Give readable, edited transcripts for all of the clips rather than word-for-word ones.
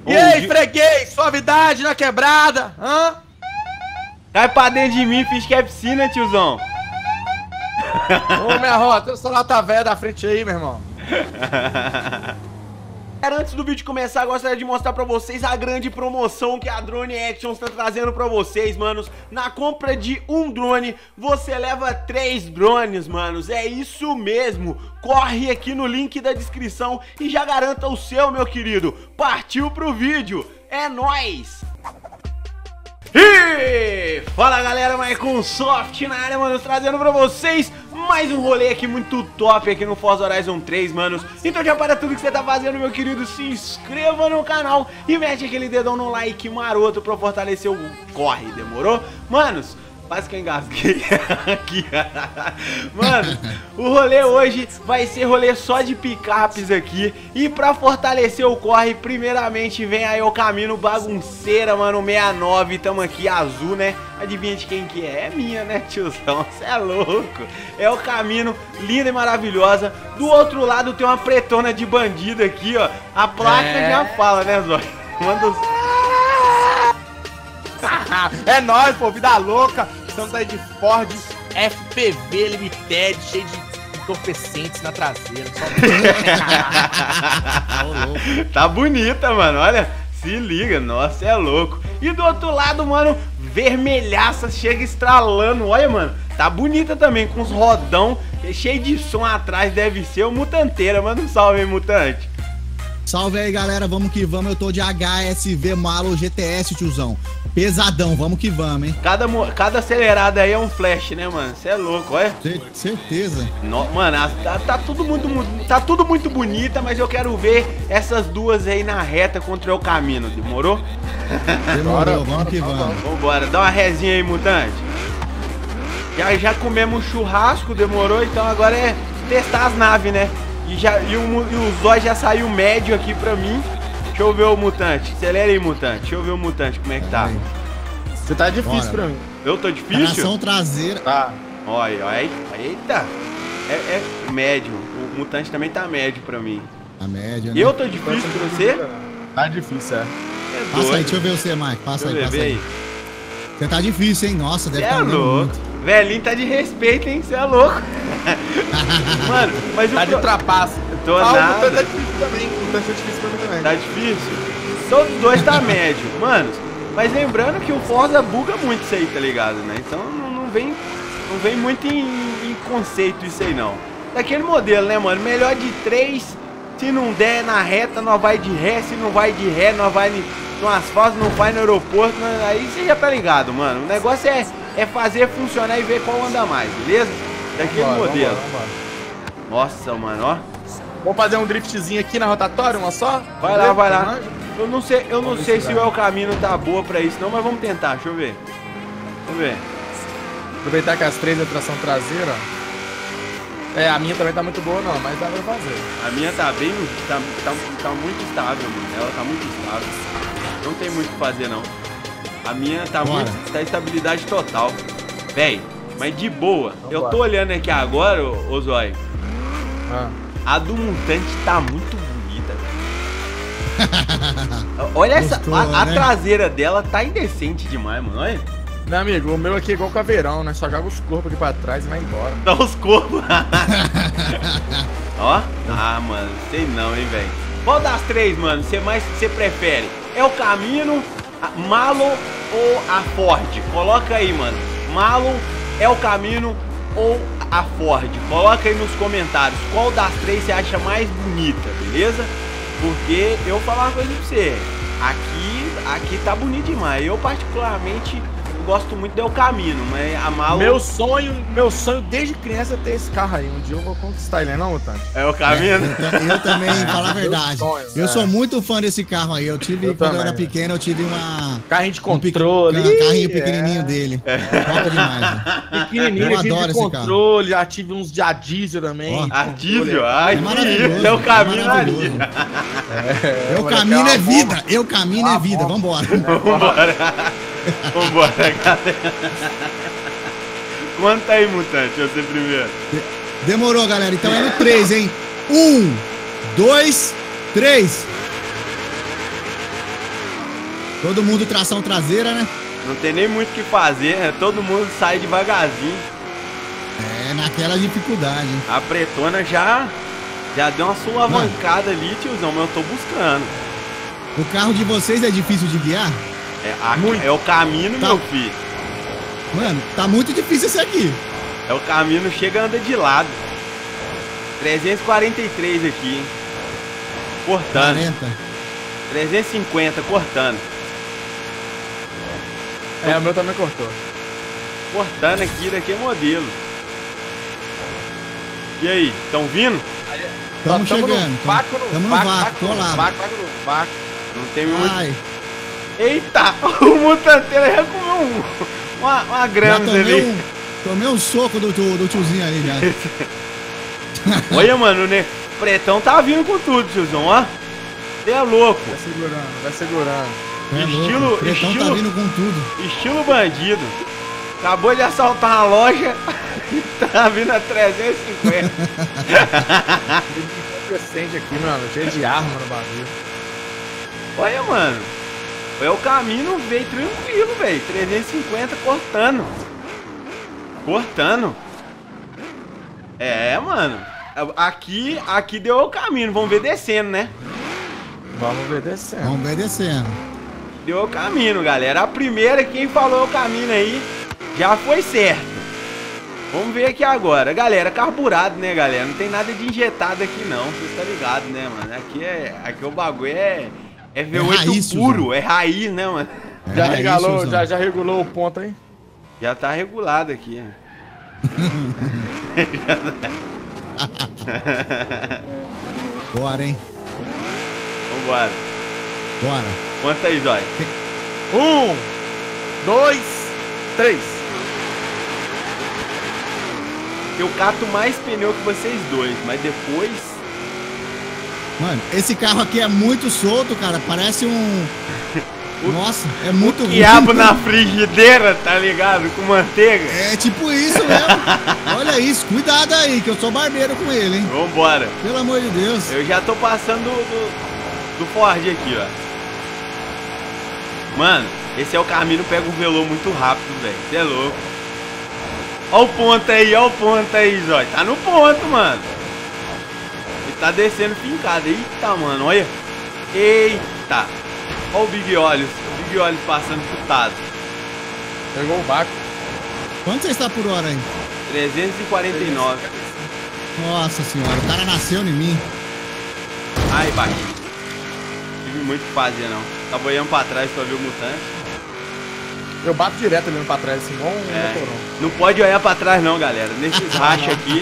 E aí, freguês? Suavidade na quebrada? Hã? Cai pra dentro de mim, fiz que é piscina, tiozão. Ô, minha rota, eu sou lata velha da frente aí, meu irmão. Antes do vídeo começar, gostaria de mostrar pra vocês a grande promoção que a Drone Action está trazendo pra vocês, manos. Na compra de um drone, você leva 3 drones, manos. É isso mesmo. Corre aqui no link da descrição e já garanta o seu, meu querido. Partiu pro vídeo. É nóis! E fala galera, Maiconsoft na área, manos, trazendo pra vocês mais um rolê aqui muito top aqui no Forza Horizon 3, manos. Então já para tudo que você tá fazendo, meu querido, se inscreva no canal e mete aquele dedão no like maroto pra fortalecer o corre, demorou? Manos, quase que eu engasguei aqui. Mano, o rolê hoje vai ser rolê só de picapes aqui. E pra fortalecer o corre, primeiramente vem aí o Camino Bagunceira, mano, 69. Tamo aqui, azul, né? Adivinha de quem que é? É minha, né, tiozão? Cê é louco. É o Camino, linda e maravilhosa. Do outro lado tem uma pretona de bandido aqui, ó. A placa já fala, né, Zóio? Manda os... É nóis, pô, vida louca. Estamos aí de Ford FPV Limited, cheio de entorpecentes na traseira. Tá bonita, mano, olha. Se liga, nossa, é louco. E do outro lado, mano, vermelhaça, chega estralando. Olha, mano, tá bonita também, com os rodão, cheio de som atrás, deve ser o Mutanteira. Manda um salve aí, Mutante. Salve aí, galera, vamos que vamos. Eu tô de HSV Malo GTS, tiozão. Pesadão, vamos que vamos, hein? Cada acelerada aí é um flash, né, mano? Você é louco, olha. Certeza. Mano, tá tudo muito bonita, mas eu quero ver essas duas aí na reta contra o Camino, demorou? Demorou, vamos que vamos. Vambora, dá uma rezinha aí, Mutante. Já comemos churrasco, demorou, então agora é testar as naves, né? E o Zóio já saiu médio aqui pra mim. Deixa eu ver o Mutante. Acelera aí, Mutante. Deixa eu ver o Mutante, como é que tá. Você tá difícil pra mim. Eu tô difícil? Tração traseira. Tá. Olha. Eita. É médio. O Mutante também tá médio pra mim. A média, né? Eu tô difícil pra você? Tá difícil, é. Passa aí, deixa eu ver você, Mike. Passa aí. Você tá difícil, hein? Nossa, deve estar louco. Velhinho tá de respeito, hein? Você é louco. Mano, mas tá de trapaça. Tô nada. Tá difícil também. Tá difícil pra mim também. Tá difícil? Todos os dois tá médio. Mano, mas lembrando que o Forza buga muito isso aí, tá ligado, né? Então não vem muito em conceito isso aí, não. Daquele modelo, né, mano? Melhor de 3. Se não der na reta, nós vai de ré. Se não vai de ré, nós vai no asfalto, não vai no aeroporto. Aí você já tá ligado, mano. O negócio é fazer funcionar e ver qual anda mais, beleza? Daquele modelo. Vambora. Nossa, mano, ó. Vamos fazer um driftzinho aqui na rotatória, uma só? Vai lá. Eu não sei se o El Camino tá boa pra isso não, mas vamos tentar, deixa eu ver. Aproveitar que as 3 é tração traseira. É, a minha também tá muito boa não, mas dá pra fazer. A minha tá bem, tá muito estável, mano. Ela tá muito estável. Não tem muito o que fazer não. A minha tá tá estabilidade total. Véi, mas de boa. Eu tô olhando aqui agora, ô Zóio. A do Mutante tá muito bonita, velho. Olha a traseira dela tá indecente demais, mano. Olha. Meu amigo, o meu aqui é igual caveirão, né? Só joga os corpos aqui pra trás e vai embora. Dá os corpos. Ó. Ah, mano, sei não, hein, velho. Qual das 3, mano, você prefere? É o Camino, a Malo ou a Ford? Coloca aí, mano. Malo, é o Camino ou a Ford? Coloca aí nos comentários qual das 3 você acha mais bonita, beleza? Porque eu vou falar uma coisa pra você. Aqui tá bonito demais. Eu particularmente gosto muito do Camino, mas a Malo... Meu sonho desde criança é ter esse carro aí. Um dia eu vou conquistar ele, não, Mutante? É o Camino? Eu também, falar a verdade. Eu sou muito fã desse carro aí. Quando eu era pequeno, eu tive uma... Carrinho de controle. Carrinho pequenininho dele. Top demais, né? Pequenininho, eu adoro esse controle. Já tive uns de a diesel também. A diesel? Ai, maravilhoso. É o Camino ali. Eu Camino é vida. Eu Camino é vida. Vambora. Vambora, galera. Conta aí, Mutante, você primeiro. Demorou, galera. Então é no 3, hein? 1, 2, 3. Todo mundo tração traseira, né? Não tem nem muito o que fazer, né? Todo mundo sai devagarzinho. É, naquela dificuldade. A pretona já deu uma sulavancada ali, tiozão, mas eu tô buscando. O carro de vocês é difícil de guiar? É o caminho, Tá. meu filho. Mano, tá muito difícil esse aqui. É o caminho, chega e anda de lado. 343 aqui, hein? Cortando. 40. 350, cortando. É, o meu também cortou. Cortando aqui, daqui é modelo. E aí, estão vindo? Tamo chegando. Tamo no vácuo, colado. Vácuo. Não tem muito. Ai, Eita! O mutanteiro já comeu uma já grama ali. tomei um soco do tiozinho ali já. Olha, mano, né? Pretão tá vindo com tudo, tiozão, ó. Você é louco. Vai segurando. É Estilo- louco, o Pretão estilo- tá vindo com tudo. Estilo bandido. Acabou de assaltar uma loja. Tá vindo a 350. Crescente aqui, mano. Cheio de arma no bagulho. Olha, mano. É o caminho, veio tranquilo, velho. 350 cortando. Cortando. É, mano. Aqui deu o caminho. Vamos ver descendo, né? Vamos ver descendo. Vamos ver descendo. Deu o caminho, galera. A primeira, quem falou o caminho aí, já foi certo. Vamos ver aqui agora. Galera, carburado, né, galera? Não tem nada de injetado aqui, não. Vocês estão ligados, né, mano? Aqui o bagulho é V8 raiz, puro. tiozão. É raiz, né, mano? Já regulou o ponto, hein? Já tá regulado aqui. Bora, hein? Vambora. Bora. Conta aí, Zói. 1, 2, 3. Eu cato mais pneu que vocês dois, mas depois... Mano, esse carro aqui é muito solto, cara. Parece um... Nossa, é muito ruim. Quiabo na frigideira, tá ligado? Com manteiga. É tipo isso mesmo. Olha isso, cuidado aí, que eu sou barbeiro com ele, hein? Vambora. Pelo amor de Deus. Eu já tô passando do Ford aqui, ó. Mano, esse é o caminho, pega o velô muito rápido, velho. Você é louco. Ó o ponto aí, Zói. Tá no ponto, mano. Ele tá descendo fincado. Eita, mano, olha. Eita. Ó o Big Olhos. O Big Olhos passando chutado. Pegou o vácuo. Quanto você está por hora aí? 349. Nossa senhora, o cara nasceu em mim. Ai, baixinho. Não tive muito o que fazer, não. Tá boiando pra trás pra ver o mutante. Eu bato direto olhando pra trás, assim, igual um motorão. Não pode olhar pra trás, não, galera. Nesses rachas aqui.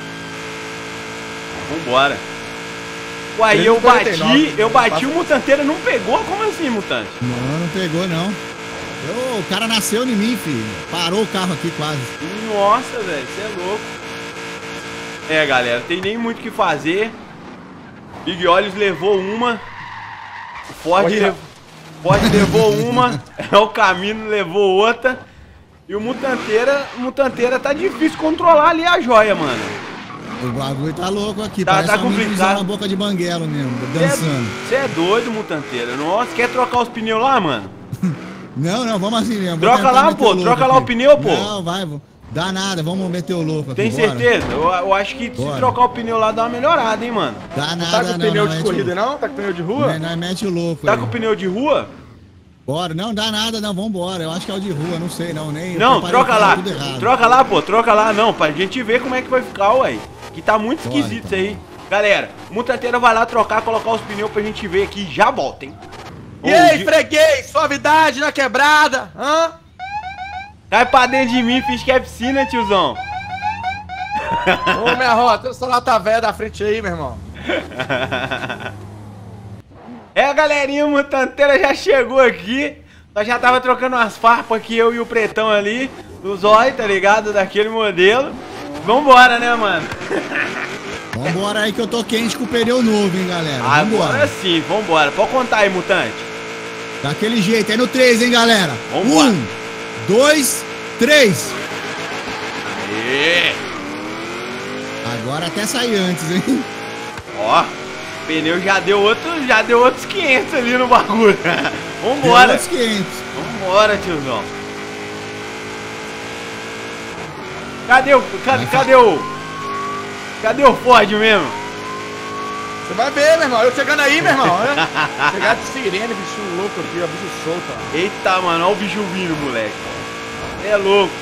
Vambora. Uai, eu 349, bati, o mutanteiro não pegou? Como assim, mutante? Não pegou não. O cara nasceu em mim, filho. Parou o carro aqui quase. Nossa, velho, você é louco. É, galera, tem nem muito o que fazer. Big Olhos levou uma. O Ford levou uma. É o caminho, levou outra. E o mutanteira tá difícil controlar ali a joia, mano. O bagulho tá louco aqui. Tá Parece complicado. uma boca de banguelo mesmo, dançando. Você é doido, mutanteira. Nossa, quer trocar os pneus lá, mano? Não, vamos assim mesmo. Vou Troca tentar lá, meter pô, o louco troca lá aqui. o pneu, pô. Não, vai, dá nada, vamos meter o louco aqui. Tem bora. certeza? Eu acho que se Bora. trocar o pneu lá dá uma melhorada, hein, mano. Dá Tá nada, com não. pneu não, de corrida, não? Tá com pneu de rua? Nós mete o louco Tá aí. com pneu de rua? Bora, não dá nada, não, vambora. Eu acho que é o de rua, não sei, não, nem. Não, eu preparei troca o carro lá. tudo errado. Troca lá, pô, troca lá. Não, pra gente ver como é que vai ficar, ué. Que tá muito Bora, esquisito então. isso aí. Galera, o mutanteira vai lá trocar, colocar os pneus pra gente ver aqui. Já volta, hein? E aí, freguês, suavidade na quebrada, hã? Cai pra dentro de mim, fiz que é piscina, tiozão. Ô, minha rota, eu sou lata velha da frente aí, meu irmão. É, a galerinha mutanteira já chegou aqui. Nós já tava trocando umas farpas aqui, eu e o pretão ali. Do zóio, tá ligado? Daquele modelo. Vambora, né, mano? Vambora aí que eu tô quente com o pneu novo, hein, galera. Agora Vambora. sim, vambora. Pode contar aí, mutante. Daquele jeito, é no 3, hein, galera. Vambora. 1, 2, 3. Aê! Agora até sair antes, hein? Ó, o pneu já deu outros 500 ali no bagulho. Vambora. Outros 500. Vambora, tiozão. Cadê o Ford mesmo? Você vai ver, meu irmão. Eu chegando aí, meu irmão. Chegar de sirene, bicho louco aqui, ó. Bicho solto, ó. Eita, mano. Olha o bicho vindo, moleque. É louco.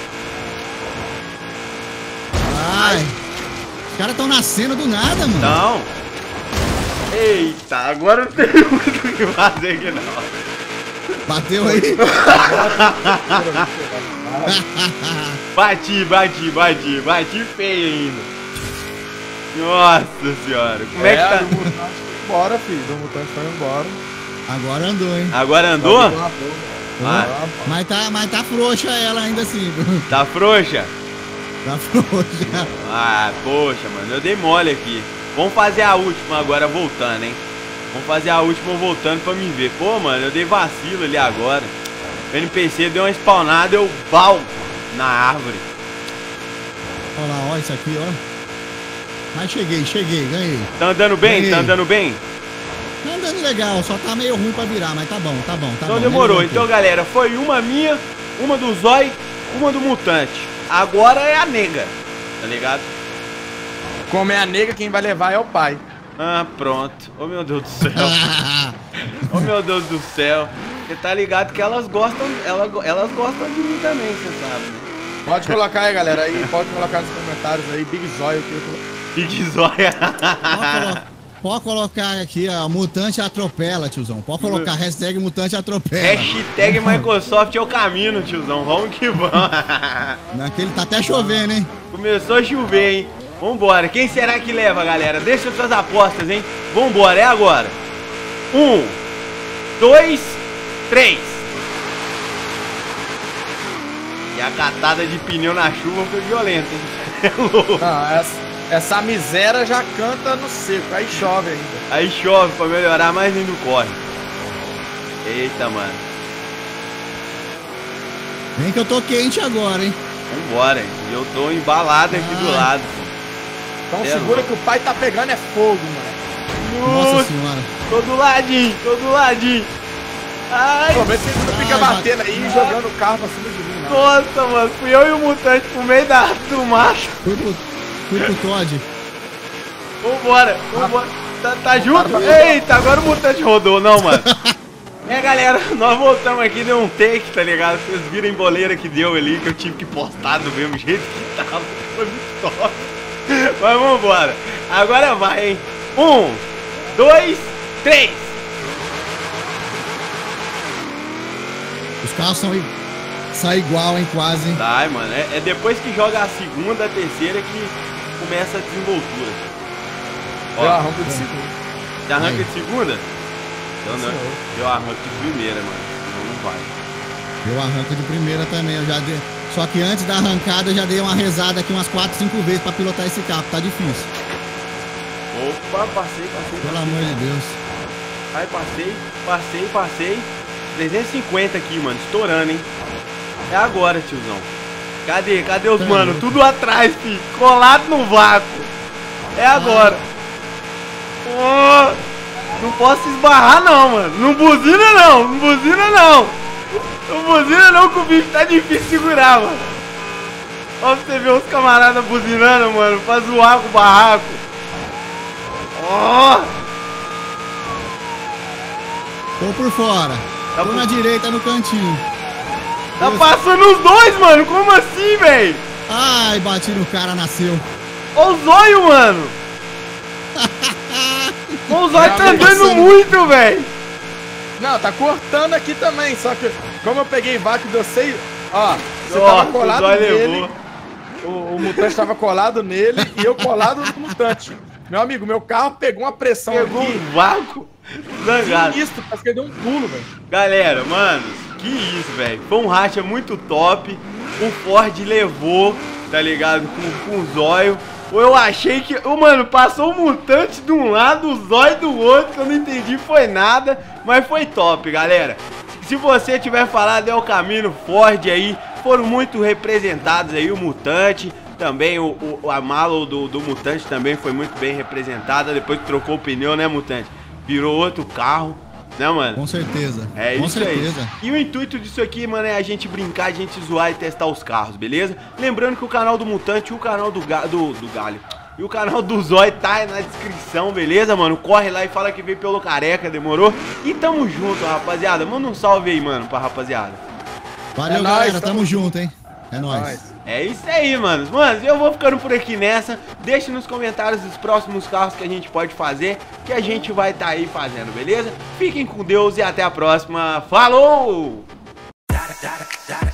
Ai. Os caras estão nascendo do nada, mano. Não. Eita, agora não tem muito o que fazer aqui, não. Bateu aí. Bati feio ainda. Nossa senhora. Como é que tá? O mutante foi embora, filho. O mutante foi embora. Agora andou, hein? Agora andou? Mas tá frouxa ela ainda assim. Tá frouxa? Tá frouxa. Ah, poxa, mano. Eu dei mole aqui. Vamos fazer a última agora voltando, hein? Vamos fazer a última voltando pra me ver. Pô, mano, eu dei vacilo ali agora. O NPC deu uma spawnada, eu bal na árvore. Olha lá, olha isso aqui, ó. Mas cheguei, ganhei. Tá andando bem? Ganhei. Tá andando bem? Tá andando legal, só tá meio ruim pra virar, mas tá bom. Então demorou. Então, galera, foi uma minha, uma do Zói, uma do Mutante. Agora é a nega, tá ligado? Como é a nega, quem vai levar é o pai. Ah, pronto. Oh, meu Deus do céu. Oh, meu Deus do céu. Você tá ligado que elas gostam de mim também, você sabe, né? Pode colocar aí, galera. Aí, pode colocar nos comentários aí, Big Zóio. Big Zóia. Pode colocar aqui, ó, Mutante atropela, tiozão. Pode colocar hashtag Mutante atropela. Hashtag Microsoft é o caminho, tiozão. Vamos que vamos. Naquele tá até chovendo, hein? Começou a chover, hein? Vambora. Quem será que leva, galera? Deixa suas apostas, hein? Vambora, é agora. 1, 2, 3. E a catada de pneu na chuva foi violenta, hein? É louco. Não, essa miséria já canta no seco, aí chove ainda. Aí chove pra melhorar, mas ainda corre. Eita, mano. Vem que eu tô quente agora, hein? Vambora, hein? E eu tô embalado aqui do lado. Então segura que o pai tá pegando é fogo, mano. Nossa senhora. Todo ladinho. Ai, Pô, vê se você não fica batendo aí e jogando o carro pra cima de mim, não. nossa, mano. Fui eu e o Mutante pro meio do mato. Fui pro Todd. Vambora. Tá junto? Eita, agora o Mutante rodou, não, mano. Galera, nós voltamos aqui, deu um take, tá ligado? Vocês viram a emboleira que deu ali, que eu tive que postar do mesmo jeito que tava. Foi muito top. Mas vambora. Agora vai, hein? 1, 2, 3. Os carros são igual, hein? Quase. Tá, mano. É depois que joga a segunda, a terceira que começa a desenvoltura. Ó, Eu arranco de segunda. já arranca de segunda? Então não. Eu arranco de primeira, mano. Senão não vai. Eu arranco de primeira também. Eu já dei... Só que antes da arrancada eu já dei uma rezada aqui umas 4, 5 vezes pra pilotar esse carro. Tá difícil. Opa, passei. Pelo amor de Deus. Aí passei. 350 aqui, mano. Estourando, hein? É agora, tiozão. Cadê os mano? Tudo atrás, filho. Colado no vácuo. É agora. Oh, não posso esbarrar, não, mano. Não buzina, não. Não buzina, não, que o bicho tá difícil de segurar, mano. Ó, pra você ver os camaradas buzinando, mano. Pra zoar com o barraco. Ó. Tô por fora. Tá Tô na direita no cantinho. Tá passando os dois, mano. Como assim, velho? Ai, bati no cara, nasceu. Ó o zóio, mano. O zóio tá andando muito, velho. Não, tá cortando aqui também, só que como eu peguei vaca e dei, ó, você Nossa, tava colado o zóio nele, levou. o mutante tava colado nele e eu colado no mutante. Meu amigo, meu carro pegou uma pressão Pegou aqui. um vácuo. Zangado. Isso, parece que ele deu um pulo, velho. Galera, mano, que isso, velho. Foi um racha muito top. O Ford levou, tá ligado? Com o zóio. Eu achei que... mano, passou o mutante de um lado, o zóio do outro, que eu não entendi foi nada. Mas foi top, galera. Se você tiver falado é o caminho Ford aí, foram muito representados aí o mutante. Também a Mallow do mutante também foi muito bem representada. Depois que trocou o pneu, né, mutante? Virou outro carro. né, mano? Com certeza. É com isso certeza. aí. E o intuito disso aqui, mano, é a gente brincar, a gente zoar e testar os carros, beleza? Lembrando que o canal do Mutante e o canal do Galho e o canal do Zói tá aí na descrição, beleza, mano? Corre lá e fala que veio pelo Careca, demorou? E tamo junto, rapaziada. Manda um salve aí, mano, pra rapaziada. Valeu, galera. Tamo junto, hein? É nóis. É isso aí, mano. Mano, eu vou ficando por aqui nessa. Deixe nos comentários os próximos carros que a gente pode fazer, que a gente vai tá aí fazendo, beleza? Fiquem com Deus e até a próxima. Falou!